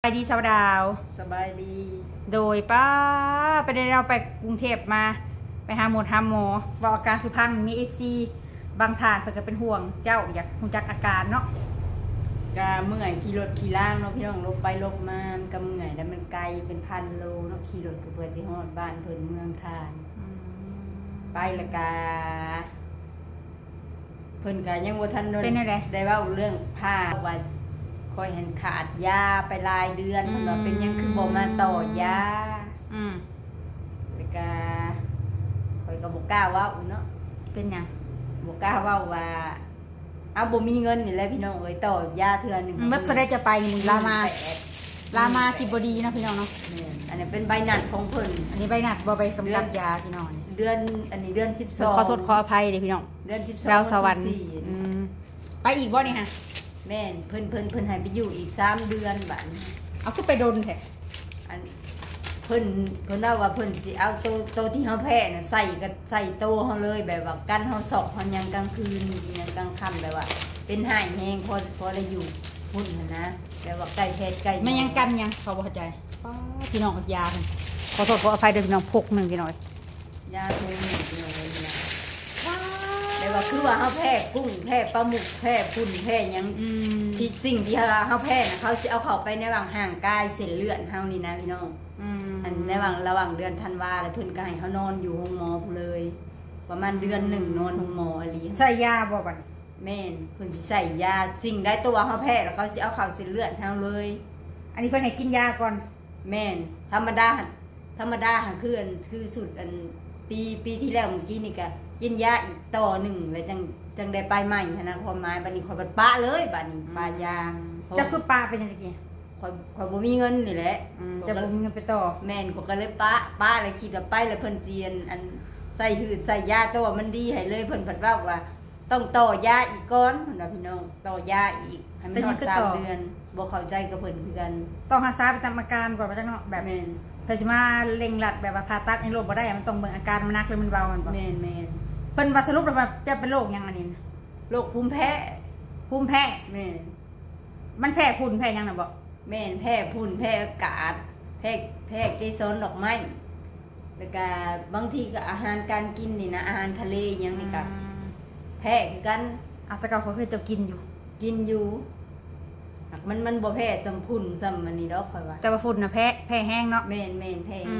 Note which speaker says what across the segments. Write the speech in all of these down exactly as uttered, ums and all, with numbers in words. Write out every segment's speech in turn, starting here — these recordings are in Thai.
Speaker 1: ดีสาวดาว
Speaker 2: สบายดี
Speaker 1: โดยป้าไปได้เราไปกรุงเทพมาไปหาหมอหาหมอบอกอาการสุพรรณมีเอฟซีบางทานเพื่อเป็นห่วงเจ้าอยากคงจักอาการเนาะ
Speaker 2: กาเมื่อยขี่รถขี่ล่างเนาะพี่น้องลบไปลบมามันก็เมื่อยแล้วมันไกลเป็นพันโลเนาะขี่รถก็เพื่อสิฮอดบ้านเพิ่นเมืองทานไปละกาเพิ่นก็ยังบ่ทันได้เว้าเรื่องผ้าว่าคอยเห็นขาดยาไปรายเดือนมันว่าเป็นยังคือบ่มาต่อยา
Speaker 1: อืม
Speaker 2: แล้วก็คอยก็บ่กล้าเว้าเนาะ
Speaker 1: เป็นหยัง
Speaker 2: บ่กล้าเว้าว่าเอาบ่มีเงินนี่แหละพี่น้องเอ้ยต่อยาเทื่อนึง
Speaker 1: มันก็ได้จะไปมึงลามาลามาที่บ่ดีเนาะพี่น้องเนาะ
Speaker 2: อันนี้เป็นใบนัดของเพิ่น
Speaker 1: อันนี้ใบนัดบ่ไปกำกับยาพี่น้อง
Speaker 2: เดือนอันนี้เดือนสิบสอง
Speaker 1: ขอโทษขออภัยเด้พี่น้อง
Speaker 2: เดือนสิบสอง
Speaker 1: ดาวสวรรค์อืมไปอีกบ่นี่ฮะ
Speaker 2: แม่นเพิ่นเพิ่นเพิ่นให้ไปอยู่อีกสามเดือนบัดนี้
Speaker 1: เอาคือไปโดนแท้
Speaker 2: อันเพิ่นเพิ่นว่าว่าเพิ่นสิเอาโตโตที่เฮาแพ้น่ะใส่ก็ใส่โตเฮาเลยแบบว่ากันเฮาสอกเฮายังกลางคืนยังกลางค่ำแบบว่าเป็นหายแฮงพอพอได้อยู่หุ่นนะแบบว่าใกล้แพทย์ใกล้
Speaker 1: มันยังกันยังเขาบ่เข้าใจพี่น้องยาขอโทษขออภัยเด้อพี่น้องพกนึงพี่น้อย
Speaker 2: ยาโทนี่พี่น้องเลยนะแต่ว่าคือว่าเฮาแพ้กุ้งแพ้ปลาหมึกแพ้ปุ่นแพ้ยังที่สิ่งที่เฮาแพ้น่ะเขาสิเอาเข้าไปในระหว่างห่างกายเส้นเลือดเฮานี่นะพี่น้องอันในระหว่างระหว่างเดือนธันวาแล้วเพิ่นก็ให้เฮานอนอยู่ห้องหมอเลยประมาณเดือนหนึ่งนอนห้องหมออะไร
Speaker 1: ใส่ยาบ่บัด
Speaker 2: แม่นเพิ่นสิใส่ยาสิ่งได้ตัวเฮาแพ้แล้วเขาสิเอาเข้าเส้นเลือดเฮาเลย
Speaker 1: อันนี้เพิ่นให้กินยาก่อน
Speaker 2: แม่นธรรมดาธรรมดาค่ะคืออันคือสุดอันปีปีที่แล้วเมื่อกี้นี่ก็กินยาอีกต่อหนึ่งแล้วจังจังได้ไปใหม่นะความหมายบัดนี้ข่อยบัดปะเลยบัดนี้ปายา
Speaker 1: จะคือปลาเป็นยังไง
Speaker 2: ข่อยข่อยบ่มีเงินนี่แหละ
Speaker 1: จะบ่มีเงินไปต่อ
Speaker 2: แม่นข่อยก็เลยปะปะเลยคิดว่าไปแล้วเพิ่นเจียนอันใส่หืดใส่ยาตัวมันดีให้เลยเพิ่นเพิ่นว่าว่าต้องต่อยาอีกก่อนเพิ่นว่าพี่น้องต่อยาอีกให้มันฮอดสามเดือนบ่เข้าใจกับเพิ่นคือกัน
Speaker 1: ต้องรักษาประจำอาการก่อนว่าจังเนาะแบบ
Speaker 2: แม่น
Speaker 1: เพิ่นสิมาเร่งรัดแบบว่าผ่าตัดให้โรคบ่ได้มันต้องเบิ่งอาการมันหนักหรือมันเบามันบ่
Speaker 2: แม่นแม่น
Speaker 1: เพิ่นว่าสรุปแล้วว่าจะเป็นโรคหยังอันนี้
Speaker 2: โรคภูมิแพ้
Speaker 1: ภูมิแพ้
Speaker 2: แม่น
Speaker 1: มันแพ้ฝุ่นแพ้หยังน่ะบ่
Speaker 2: แม่นแพ้ฝุ่นแพ้อากาศแพ้แพ้เกสรดอกไม้แล้วก็บางทีก็อาหารการกินนี่นะอาหารทะเลหยังนี่ก็แพ้คือกัน
Speaker 1: อ่ะแต่ก็เคยจะกินอยู่
Speaker 2: กินอยู่มันมันบ่แพ้ซ้ำพุ่นซ้ำอันนี้ดอกค่อยว่า
Speaker 1: แต่ว่าฝุ่นน่ะแพ้แพ้แห้งเนาะ
Speaker 2: แม่นแม่นแพ้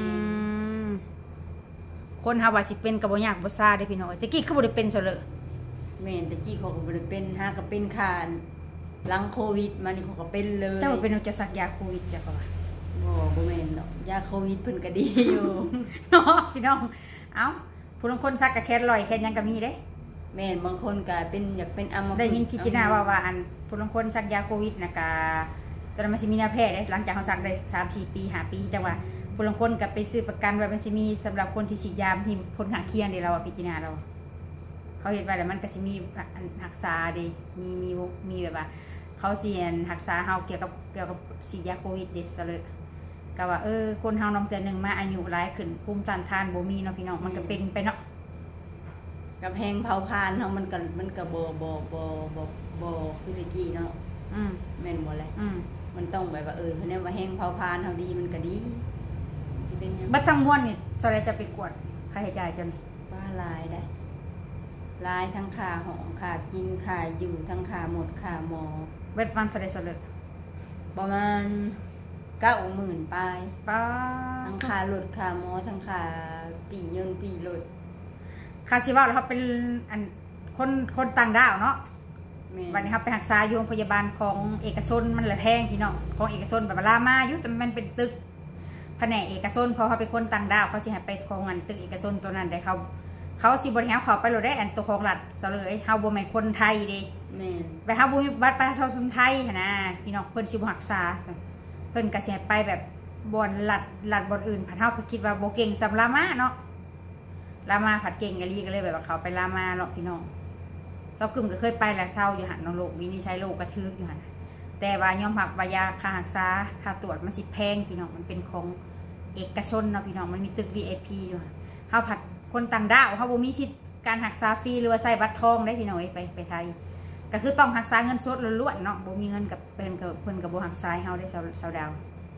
Speaker 1: คนเฮาว่าสิเป็นก็บ่ยากบ่ซ่าเด้พี่น้องตะกี้คือบ่ได้เป็นซะเลย
Speaker 2: แม่นตะกี้เขาก็บ่ได้เป็นหาก็เป็นคานหลังโควิดมานี่เขาก็เป็นเลย
Speaker 1: เจ้าเป็นจะสักยาโควิดจ้ะก็ว่า
Speaker 2: บ่บ่แม่นดอกยาโควิดเพิ่นก็ดีอยู่
Speaker 1: เนาะพี่น้องเอ้าผู้ลางคนซักก็แค่ร้อยแค่ยังก็มีเด้
Speaker 2: แม่นบางคนก็เป็นอยากเป็นอัมพฤกษ์
Speaker 1: ได้ยินพี่จีน่าว่าว่าอันผู้ลางคนซักยาโควิดน่ะก็ตอนนั้นมันสิมีแนวแพทย์เด้หลังจากเขาซักได้ สามสี่ ปีห้าปีจังว่าผู้ลางคนก็ไปซื้อประกันไว้มันสิมีสำหรับคนที่ฉีดยาที่ผลข้างเคียงเด้เราพี่จีน่าเราเขาเห็นไว้แล้วมันก็สิมีรักษาเด้มีมีมีแบบว่าเขาสิรักษาเฮาเกี่ยวกับเกี่ยวกับฉีดยาโควิดเด้ซะเลยก็ว่าเออคนเฮานำแต่นึงมาอายุหลายขึ้นภูมิต้านทานบ่มีเนาะพี่น้องมันก็เป็นไปเนาะ
Speaker 2: กับแห้งเผาพานเฮามันก็มันก็บ่บ่บ่บ่บ่คือตะกี้เนาะอืมแม่นบ่แหละอืมมันต้องแบบว่าเออเพิ่นเนี่ยว่าแห้งเผาพานเฮาดีมันก็ดีสิเป็นหยัง
Speaker 1: บัดทั้งมวลนี่ซะแล้วจะไปกวดค่าใช้จ่ายจัง
Speaker 2: ว่าหลายได้หลายทั้งค่าห้องค่ากินค่าอยู่ทั้งค่าหมดค่าหมอ
Speaker 1: เบิดมันซะได้ซะเลย
Speaker 2: ประมาณเก้าหมื่นปลาย
Speaker 1: ป้า
Speaker 2: ทั้งค่ารถค่าหมอทั้งค่าปียนต์ปีรถ
Speaker 1: คาสิว่าเขาเป็นอันคนคนต่างดาวเนาะวันนี้ครับไปรักษาโรงพยาบาลของเอกชนมันแหละแพงพี่น้องของเอกชนแบบลามาอยู่แต่มันเป็นตึกแผนกเอกชนพอเขาเป็นคนต่างดาวเขาสิให้ไปของอันตึกเอกชนตัวนั้นได้เขาเขาสิบริหารเขาไปเลยได้อันตัวของรัฐซะเลยเฮาบ่แม่นคนไทยเด้ไปเฮาบ่มีบัตรประชาชนไทยนะพี่น้องเพิ่นสิบ่รักษาเพิ่นก็สิให้ไปแบบบ่อนรัฐรัฐบ่อนอื่นผ่านเฮาคิดว่าบ่เก่งสำลามาเนาะลามาผัดเก่งกะลีก็เลยแบบว่าเขาไปลามาเนาะพี่น้องเศร้ากึ่มก็เคยไปแล้วเศร้าอยู่หันน้องโลกวินิจฉัยโรคกระทึกอยู่หันแต่ว่ายอมรับว่ายาค่ารักษาค่าตรวจมันสิแพงพี่น้องมันเป็นของเอกชนเนาะพี่น้องมันมีตึก วี ไอ พี อยู่เฮาผัดคนต่างดาวเฮาบ่มีสิทธิ์การรักษาฟรีหรือว่าใส่บัตรทองได้พี่น้องไปไปไทยก็คือต้องรักษาเงินสดล้วนๆเนาะบ่มีเงินกับเพิ่นกับเพิ่นกับบ่รักษาเฮาได้ชาวชาวดาว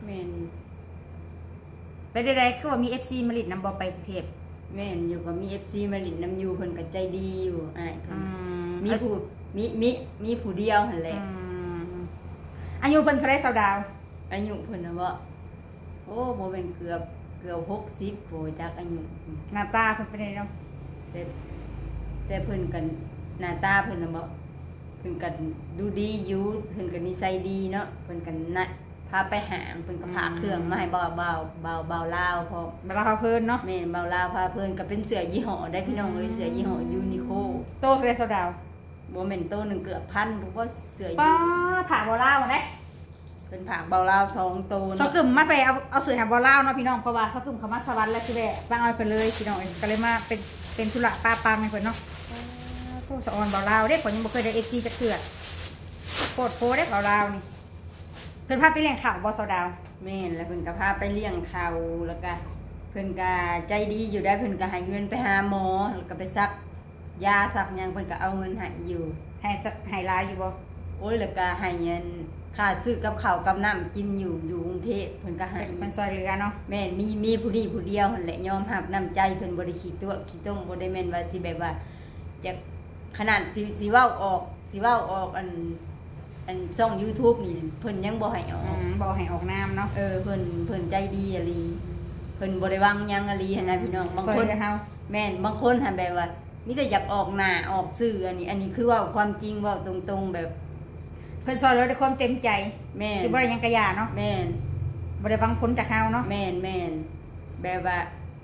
Speaker 2: แม่น
Speaker 1: ไปใดๆคือว่ามี เอฟ ซี มาลิดนำบ่ไปกรุงเทพ
Speaker 2: แม่นอยู่ก็มี เอฟ ซี มาลิดน้ำอยู่เพิ่นก็ใจดีอยู่อ้ายมีผู้มีมีมีผู้เดียวหั่นแหละ
Speaker 1: อายุเพิ่นเท่าไรสาวดาว
Speaker 2: อายุเพิ่นน่ะบ่โอ้บ่แม่นเกือบเกือบหกสิบโหจักอายุ
Speaker 1: หน้าตาเพิ่นเป็นไงเนาะ
Speaker 2: แต่แต่เพิ่นกันหน้าตาเพิ่นน่ะบ่เพิ่นกันดูดีอยู่เพิ่นก็นิสัยดีเนาะเพิ่นกันนะพาไปหางเพิ่นก็พาเครื่องมาให้เบาเบาเบาเบาลาวพอ
Speaker 1: เบาลาวพาเพิ่นเนาะ
Speaker 2: แม่นเบาลาวพาเพิ่นก็เป็นเสื้อยี่ห้อได้พี่น้องเอ้ยเสื้อยี่ห้อยูนิโค
Speaker 1: โตเท่าไรสาวดาว
Speaker 2: บ่แม่นโตนึงเกือบพันเพราะว่าเสื้อ
Speaker 1: ป้าผ่าเบาลาวเด้
Speaker 2: เป็นผักเบาลาวสองโต
Speaker 1: เนาะซอกึมมาไปเอาเอาเสื้อหาเบาลาวเนาะพี่น้องเพราะว่าซอกึมเขามาสวรรค์แล้วคือแบบตั้งเอาเพิ่นเลยพี่น้องก็เลยมาเป็นเป็นธุระป้าปังให้เพิ่นเนาะโตสะออนเบาลาวเด้ข่อยยังบ่เคยได้ เอฟ ซี จักเทื่อโคตรโพได้เบาลาวนี่เพิ่นพาไปเลี้ยงข้าวบ่สาวดาว
Speaker 2: แม่นแล้วเพิ่นก็พาไปเลี้ยงข้าวแล้วก็เพิ่นก็ใจดีอยู่ได้เพิ่นก็ให้เงินไปหาหมอแล้วก็ไปซักยาซักหยังเพิ่นก็เอาเงินให้อยู่
Speaker 1: ให้ให้หลายอยู่บ่
Speaker 2: โอ้ยแล้วก็ให้เงินค่าซื้อกับข้าวกับน้ำกินอยู่อยู่กรุงเทพเพิ่นก็ให้
Speaker 1: เพิ่นซอยเหลือเนาะ
Speaker 2: แม่นมีมีผู้ดีผู้เดียวนั่นแหละยอมรับน้ำใจเพิ่นบ่ได้ขี้ตัวขี้ต้มบ่ได้แม่นว่าสิแบบว่าจะขนาดสิสิเว้าออกสิเว้าออกอันอันช่อง YouTube นี่เพิ่นยังบ่ให้ออก
Speaker 1: บ่ให้ออกนามเนาะ
Speaker 2: เออเพิ่นเพิ่นใจดีอะลีเพิ่นบ่ได้วางยังอะลีหั่นน่ะพี่น้องบางคนแม่นบางคนหั่นแบบว่ามีแต่อยากออกหน้าออกสื่ออันนี้อันนี้คือว่าความจริงเว้าตรงๆแบบ
Speaker 1: เพิ่นสอนเราด้วยความเต็มใจ
Speaker 2: แม่น
Speaker 1: สิบ่ได้ยังกะยาเนาะ
Speaker 2: แม่น
Speaker 1: บ่ได้ฟังผลจากเฮาเนาะ
Speaker 2: แม่นแม่นแบบว่า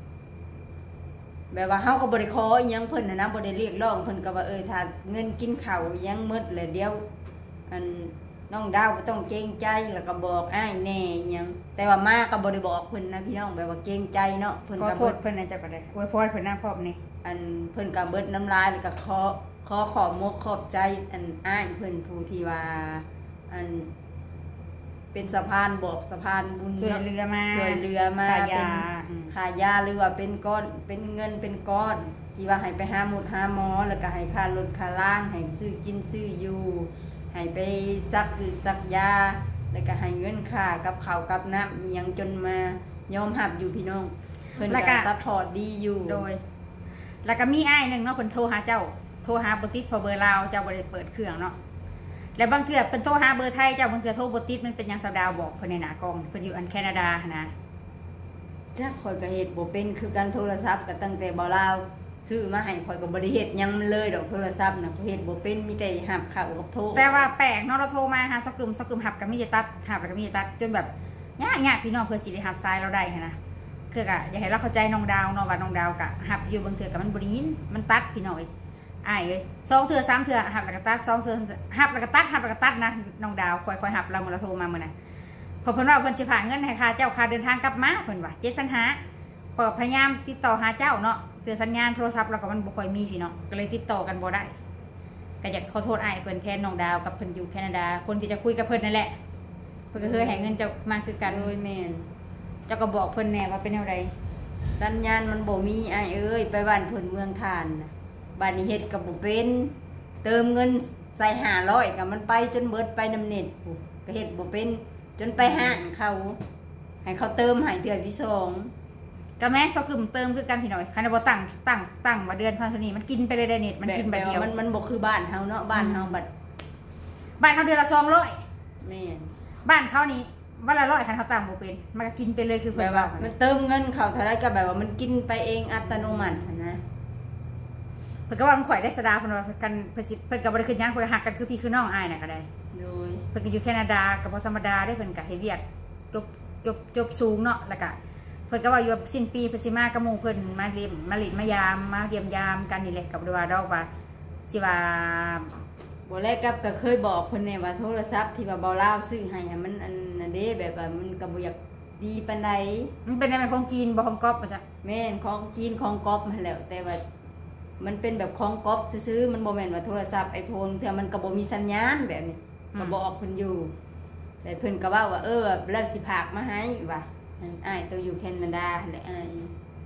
Speaker 2: แบบว่าเฮาก็บ่ได้ขออีหยังเพิ่นน่ะนะบ่ได้เรียกร้องเพิ่นก็ว่าเออถ้าเงินกินข้าวอีหยังหมดแล้วเดี๋ยวอันน้องดาวบ่ต้องเกรงใจแล้วก็บอกอ้ายแน่อีหยังแต่ว่ามาก็บ่ได้บอกเพิ่นนะพี่น้องแบบว่าเกรงใจเนาะ
Speaker 1: เพิ่นก็โทษเพิ่นน่ะจักก็ได้อวยพรเพิ่นนำพร้อมนี่
Speaker 2: อันเพิ่นก็เบิดน้ำลายแล้วก็ขอขอขอบมกขอบใจอันอ้ายเพิ่นผู้ที่ว่าอันเป็นสะพานบอกสะพานบุญ
Speaker 1: ช่วยเรือมา
Speaker 2: ช่วยเรือมาเป็นขายาหรือว่าเป็นก้อนเป็นเงินเป็นก้อนที่ว่าให้ไปหาหมดหาหมอแล้วก็ให้ค่ารถค่าล่างให้ซื้อกินซื้ออยู่ให้ไปซักคือซักยาแล้วก็ให้เงินค่ากับข้าวกับน้ำยังจนมายอมรับอยู่พี่น้องเพิ่นก็ซัพพอร์ตดีอยู่
Speaker 1: โดยแล้วก็มีอ้ายนึงเนาะเพิ่นโทรหาเจ้าโทรหาบ่ติดพอเบอร์ลาวเจ้าบ่ได้เปิดเครื่องเนาะแล้วบางเทื่อเป็นโทรหาเบอร์ไทยเจ้าบางเทื่อโทรบ่ติดมันเป็นยังสาวดาวบอกเพิ่นในหน้ากล้องเพิ่นอยู่อันแคนาดานะ
Speaker 2: จักข่อยก็เฮ็ดบ่เป็นคือการโทรศัพท์ก็ตั้งแต่บ่ลาวซื้อมาให้ข่อยก็บ่ได้เฮ็ดหยังเลยดอกโทรศัพท์น่ะเฮ็ดบ่เป็นมีแต่หับเข้ากับโทร
Speaker 1: แต่ว่าแปลกเนาะเราโทรมาหาสักกึมสักกึมหับก็มีแต่ตัดหับก็มีแต่ตัดจนแบบยากๆพี่น้องเพิ่นสิได้หับซ้ายเราได้นะคือก็อยากให้เราเข้าใจน้องดาวเนาะว่าน้องดาวก็หับอยู่บางเทื่อก็มันบ่ได้ยินมันตัดพี่น้องอ้ายเอ้ยสองเถื่อสามเถื่อหับแล้วก็ตัดสองเถื่อหับแล้วก็ตัดหับแล้วก็ตัดนะน้องดาวคอยคอยหับเราเมื่อเราโทรมาเมื่อน่ะพอเพิ่นว่าเพิ่นสิฝากเงินให้ค่าเจ้าค่าเดินทางกลับมาเพิ่นว่าเจ็ดพันห้าพอพยายามติดต่อหาเจ้าเนาะเตือนสัญญาณโทรศัพท์เราก็มันบ่ค่อยมีพี่เนาะก็เลยติดต่อกันบ่ได้ก็อยากขอโทษอ้ายเพิ่นแทนน้องดาวกับเพิ่นอยู่แคนาดาคนที่จะคุยกับเพิ่นนั่นแหละเพิ่นก็เคยให้เงินเจ้ามาคือกัน
Speaker 2: โดยแม่น
Speaker 1: เจ้าก็บอกเพิ่นแน่ว่าเป็นแนวใด
Speaker 2: สัญญาณมันบ่มีอ้ายเอ้ยไปบ้านเพิ่นเมืองทานน่ะบ้านนี้เฮ็ดกับบ่เป็นเติมเงินใส่ห้าร้อยก็มันไปจนเบิดไปน้ำเน็ตก็เฮ็ดบ่เป็นจนไปห้างเขาให้เขาเติมให้เดือนที่สอง
Speaker 1: ก็แม่เขากึ่มเติมคือกันพี่น้อยคันบ่ตั้งตั้งตั้งมาเดือนเท่านี้มันกินไปเลยได้เน็ตมันกินแบบเดียว
Speaker 2: มันมันบ่คือบ้านเฮาเนาะบ้านเฮาบัด
Speaker 1: บ้านเฮาเดือนละสองร้อย
Speaker 2: แม่น
Speaker 1: บ้านเขานี่วันละร้อยคันเขาตั้งบ่เป็นมันก็กินไปเลยคือ
Speaker 2: แบบว่ามันเติมเงินเขาเท่าไรก็แบบว่ามันกินไปเองอัตโนมัตินะ
Speaker 1: เพิ่นก็ว่ามันข่อยได้สดาเพิ่นว่ากันเพิ่นสิเพิ่นก็บ่ได้ขึ้นหยังเพิ่นฮักกันคือพี่คือน้องอ้ายน่ะก็ได้
Speaker 2: โดย
Speaker 1: เพิ่นก็อยู่แคนาดาก็บ่ธรรมดาได้เพิ่นก็เฮ็ดเวียกจบจบจบสูงเนาะแล้วก็เพิ่นก็ว่าอยู่สิ้นปีเพิ่นสิมากับหมู่เพิ่นมาเยี่ยมมาลิดมายามมาเยี่ยมยามกันนี่แหละก็บ่ได้ว่าดอกว่าสิว่า
Speaker 2: บ่แลกับก็เคยบอกเพิ่นแน่ว่าโทรศัพท์ที่ว่าบ่ลาวซื้อให้มันอันนั้นเด้แบบว่ามันก็บ่อยากดีปานใด
Speaker 1: มันเป็นอะไรของจีนบ่ของก๊อปบ่จ๊ะ
Speaker 2: แม่นของจีนของก๊อปมาแล้วแต่ว่ามันเป็นแบบของก๊อปซื้อๆมันบ่แม่นว่าโทรศัพท์ไอโฟนเทื่อมันก็บ่มีสัญญาณแบบนี้ก็บอกเพิ่นอยู่แต่เพิ่นก็ว่าว่าเออแล้วสิพากมาให้ว่าอ้ายตัวอยู่แคนาดาแหละอ้าย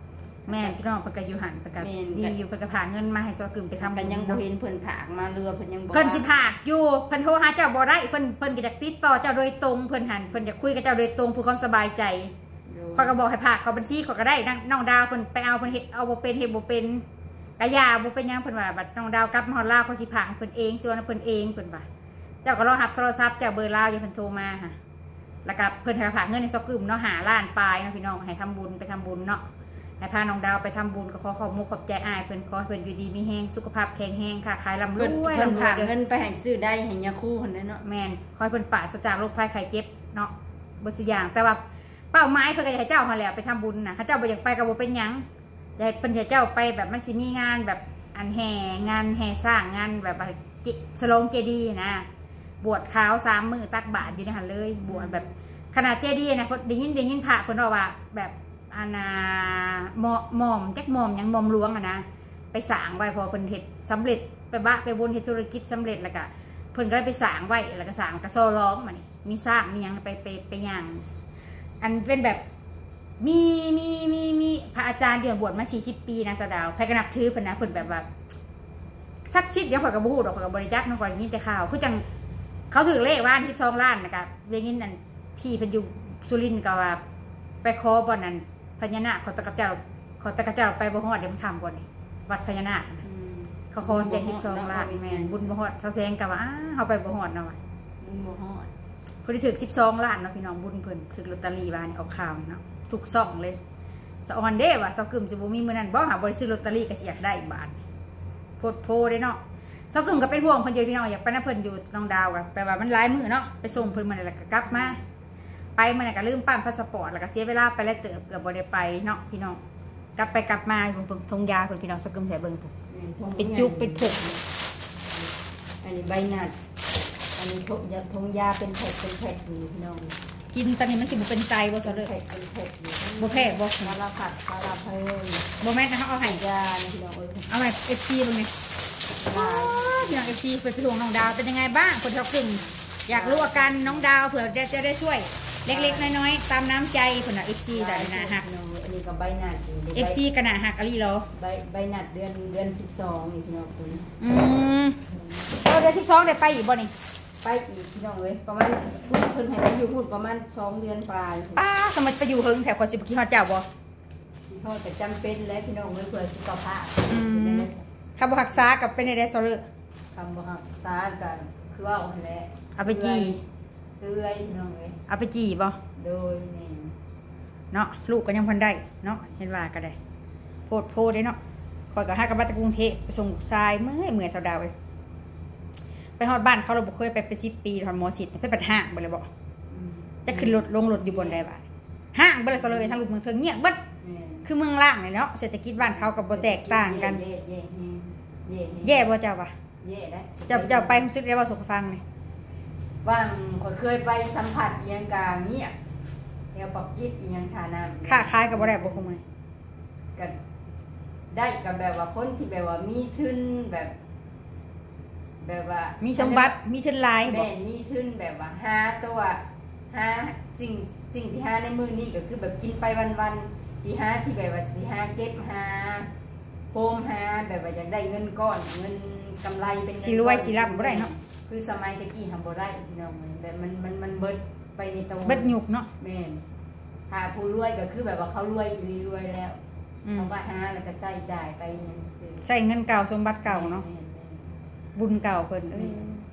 Speaker 1: แม่พี่น้องเพิ่นก็อยู่หันเพิ่นก็ดีอยู่เพิ่นก็พาเงินมาให้ซอกึมไปทำ
Speaker 2: กันยังบ่เห็นเพิ่นผากมาเรือเพิ่นยังบ่
Speaker 1: เพิ่นสิพากอยู่เพิ่นโทรหาเจ้าบ่ได้เพิ่นเพิ่นก็อยากติดต่อเจ้าโดยตรงเพิ่นหันเพิ่นอยากคุยกับเจ้าโดยตรงเพื่อความสบายใจข้อยก็บอกให้พากเขาบัญชีเขาก็ได้น้องดาวเพิ่นไปเอาเพิ่นเฮ็ดเอาบ่เป็นเฮ็ดบ่เป็นกะยาบ่เป็นหยังเพิ่นว่าบัดน้องดาวกลับมาฮอดลาวเขาสิพากให้เพิ่นเองสิว่าเพิ่นเองเพิ่นว่าเจ้าก็รอรับโทรศัพท์เจ้าเบอร์ลาวอย่าเพิ่นโทรมาค่ะแล้วก็เพิ่นให้พากเงินในซอกกึมเนาะหาล้านปลายเนาะพี่น้องให้ทำบุญไปทำบุญเนาะให้พาน้องดาวไปทำบุญก็ขอขอบมุกขอบใจอ้ายเพิ่นขอให้เพิ่นอยู่ดีมีแฮงสุขภาพแข็งแรงค่ะขายลำรวย
Speaker 2: เพิ่นผากเงินไปให้ซื้อได้ให้ยาคู่คนนั้นเนาะ
Speaker 1: แม่นขอให้เพิ่นปราศจากโรคภัยไข้เจ็บเนาะบ่ซุอย่างแต่ว่าเป้าหมายเพิ่นก็ให้เจ้าเฮาแล้วไปทำบุญน่ะถ้าเจ้าบ่อยากไปก็บ่เป็นหยังอยากให้เพิ่นให้เจ้าไปแบบมันสิมีงานแบบอันแห่งานแห่สร้างงานแบบฉลองเจดีย์นะบวชขาวสามมื้อตักบาตรอยู่ในหั่นเลยบวชแบบขนาดเจดีย์นะได้ยินได้ยินพระเพิ่นบอกว่าแบบอาณาหม่อมหม่อมจักหม่อมยังหม่อมหลวงอ่ะนะไปสร้างไว้พอเพิ่นเฮ็ดสำเร็จไปบะไปบนเฮ็ดธุรกิจสำเร็จแล้วก็เพิ่นก็ได้ไปสร้างไว้แล้วก็สร้างกระโซล้อมมานี่มีสร้างมีหยังไปไปไปย่างอันเป็นแบบมีมีมีมีพระอาจารย์เดียวบวชมาสี่สิบปีนะสะดาวไผก็นับถือเพิ่นนะเพิ่นแบบว่าสักชิดเดี๋ยวข่อยก็บ่ฮู้ดอกข่อยก็บ่ได้จักเนาะข่อยยินแต่ข่าวคือจังเขาถือเลขว่าสิบสองล้านนะครับได้ยินนั่นที่เพิ่นอยู่สุรินทร์ก็ว่าไปขอบ่นั้นพญานาคข่อยไปกับเจ้าข่อยไปกับเจ้าไปบ่ฮอดเดี๋ยวมันทำก่อนนี่วัดพญานาคเขาขอได้สิบสองล้านแม่นบุญบ่ฮอดเฮาแซงก็ว่าอ้าเฮาไปบ่ฮอดเนาะว่า
Speaker 2: บุญบ่ฮอด
Speaker 1: เพิ่นได้ถึกสิบสองล้านเนาะพี่น้องบุญเพิ่นถึกลอตเตอรี่บาดนี้ออกข่าวเนาะทุกซ่องเลยสะออนเด้ว่าเซากึมสิบ่มีมื้อนั้นบ่หาบ่ได้ซื้อลอตเตอรี่ก็สิอยากได้บาดโพดโพเด้เนาะเซากึมก็เป็นห่วงเพิ่นอยู่พี่น้องอยากไปนำเพิ่นอยู่น้องดาวก็แปลว่ามันหลายมื้อเนาะไปส่งเพิ่นมื้อนั้นแล้วก็กลับมาไปมื้อนั้นก็ลืมปั้นพาสปอร์ตแล้วก็เสียเวลาไปแล้วเติบเกือบบ่ได้ไปเนาะพี่น้องกลับไปกลับมาเพิ่นทงยาเพิ่นพี่น้องเซากึมใส่เบิ่งพุ่นเป็นจุกเป็นผง
Speaker 2: อันนี้ใบหนาดอันนี้ทงยาทงยาเป็นแผ่นเป็นแผ่นอยู่พี่น้อง
Speaker 1: กินตอนนี้มันสิบ่เป็นไตบ่ซะเลย
Speaker 2: เป็นแผ่นอยู่
Speaker 1: บ่แพ้บ่
Speaker 2: ปลาผัดปลาเพิ่ม
Speaker 1: บ่แม่นนะเฮาเอาให้
Speaker 2: ยาพี่น้องเอ้ย
Speaker 1: เอาให้ เอฟ ซี เบิ่งนี่พี่น้อง เอฟ ซี เป็นพี่น้องน้องดาวเป็นยังไงบ้างคนเซากึมอยากรู้อาการน้องดาวเผื่อจะได้ช่วยเล็กๆน้อยๆตามน้ำใจคนน่ะ เอฟ ซี ได้นะฮัก
Speaker 2: อันนี้ก็ใบหนาด
Speaker 1: เอฟ ซี ก็น่าฮักอะลีเหรอ
Speaker 2: ใบใบหนาดเดือนเดือนสิบสองนี่พี่น้องคุณ
Speaker 1: อืมเออเดือนสิบสองได้ไปอีกบ่นี่
Speaker 2: ไปอีกพี่น้องเอ้ยประมาณพูดเพิ่นให้ไปอยู่พูดประมาณสองเดือนปลาย
Speaker 1: ป้าสมัยไปอยู่เฮิงแถวคนสิบกี่ฮอดเจ้าบ่
Speaker 2: ที่ฮอดแต่จำเป็นแล้วพี่น้องเอ้ยเพื่อสุขภาพ
Speaker 1: อืมคำบ่รักษากับเป็นได้ซอเลอ
Speaker 2: คำบ่รักษากันคือว่าเอาแหละ
Speaker 1: เอาไปจี้
Speaker 2: เรื่อยพี่น้องเอ้ย
Speaker 1: เอาไปจี้บ่
Speaker 2: โดยนี่
Speaker 1: เนาะลูกก็ยังพันได้เนาะเห็นว่าก็ได้โพดโพได้เนาะคอยกับฮักกับบ้านตะกรุงเทพไปส่งทรายเมื่อยเมื่อยสาวดาวเลยไปฮอดบ้านเขาเราบุเคยไปไปสิบปีทอนมอสิทธิ์ไปปัดห้างไปเลยบอกจะขึ้นรถลงรถอยู่บนใดบ้านห้างไปเลยซะเลยทางลูกเมืองเทิงเงียบบัดคือเมืองล่างเลยเนาะเศรษฐกิจบ้านเขากับบ่แตกต่างกันแย่บ่เจ้าปะ
Speaker 2: แย่ได้
Speaker 1: เจ้าเจ้าไปรู้สึกได้ว่าสุขฟังเลย
Speaker 2: ว่างเคยไปสัมผัสยังกาเงียบเดี๋ยวปรับจิตยังทาน้
Speaker 1: ำค่าคล้ายกับบ่ได้บ่คงเลย
Speaker 2: กันได้กับแบบว่าคนที่แบบว่ามีทุนแบบแบบว่า
Speaker 1: มีสมบัติมีทุนหลาย
Speaker 2: แม่มีทุนแบบว่าหาตัวหาสิ่งสิ่งที่หาในมือนี่ก็คือแบบกินไปวันๆที่หาที่แบบว่าสิหาเก็บหาโฮมหาแบบว่าอยากได้เงินก้อนเงินกำไรเป็น
Speaker 1: สิรวยสิรับบ่ได้เนาะ
Speaker 2: คือสมัยตะกี้ทำบ่ได้พี่น้องแบบมันมันมันเบิดไปในตัว
Speaker 1: เบิดหยุกเนาะ
Speaker 2: แม่หาผู้รวยก็คือแบบว่าเขารวยรวยแล้วเขาก็หาแล้วก็ใส่จ่ายไปยังซื้อ
Speaker 1: ใส่เงินเก่าสมบัติเก่าเนาะบุญเก่าเพิ่นเอ้ย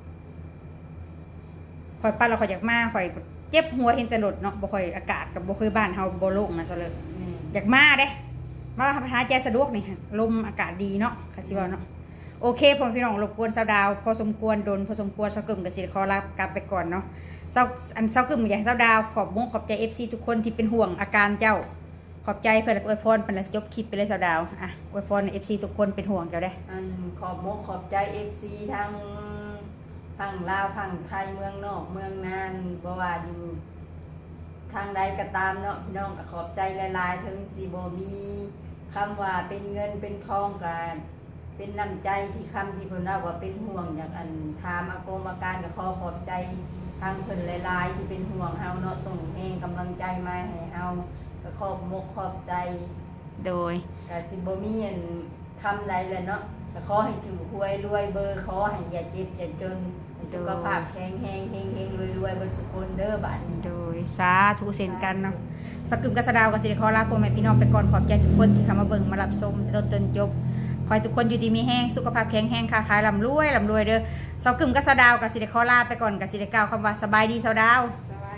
Speaker 1: ข่อยปั้นเราข่อยอยากมาข่อยเจ็บหัวเห็นแต่รถเนาะบ่ค่อยอากาศกับบ่เคยบ้านเฮาบ่โล่งนะซะเลยอยากมาเด้มาหาใจสะดวกนี่ลมอากาศดีเนาะค่ะสิว่าเนาะโอเคพ่อพี่น้องรบกวนสาวดาวพอสมควรโดนพอสมควรสาวกึ่มกับสิขอลากลับไปก่อนเนาะสาวอันสาวกึ่มอย่างสาวดาวขอบมุ้งขอบใจ เอฟ ซี ทุกคนที่เป็นห่วงอาการเจ้าขอบใจเพื่อนอวยพรเป็นจบคลิปไปเลยสาวดาวอ่ะอวยพร เอฟ ซี ทุกคนเป็นห่วงเจ้าได้
Speaker 2: อันขอบมุ้งขอบใจ เอฟ ซี ทั้งพังลาวพังไทยเมืองนอกเมืองนานบ่ว่าอยู่ทางใดก็ตามเนาะพี่น้องก็ขอบใจหลายๆถึงสิบ่มีคำว่าเป็นเงินเป็นทองกันเป็นน้ำใจที่คำที่เพิ่นว่าว่าเป็นห่วงอย่างอันถามอากงอาการก็ขอขอบใจทางเพิ่นหลายๆที่เป็นห่วงเฮาเนาะส่งแรงกำลังใจมาให้เฮาก็ขอบมกขอบใจ
Speaker 1: โดย
Speaker 2: ก็สิบ่มีอันคำใดเลยเนาะก็ขอให้ถือหวยรวยเบอร์ขอให้อย่าเจ็บอย่าจนสุขภาพแข็งแรงเฮงๆรวยๆเบิดทุกคนเด้อบาดนี้
Speaker 1: โดยสาธุเช่นกันเนาะสักกึมกระสดาวกับสิริขอลาพ่อแม่พี่น้องไปก่อนขอบใจทุกคนที่เข้ามาเบิ่งมารับชมต้นจนจบขอให้ทุกคนอยู่ดีมีแห้งสุขภาพแข็งแรงค้าขายร่ำรวยร่ำรวยเด้อสักกึมกระสดาวกับสิริขอลาไปก่อนกับสิริกล่าวคำว่าสบายดีสาวดาว
Speaker 2: สบาย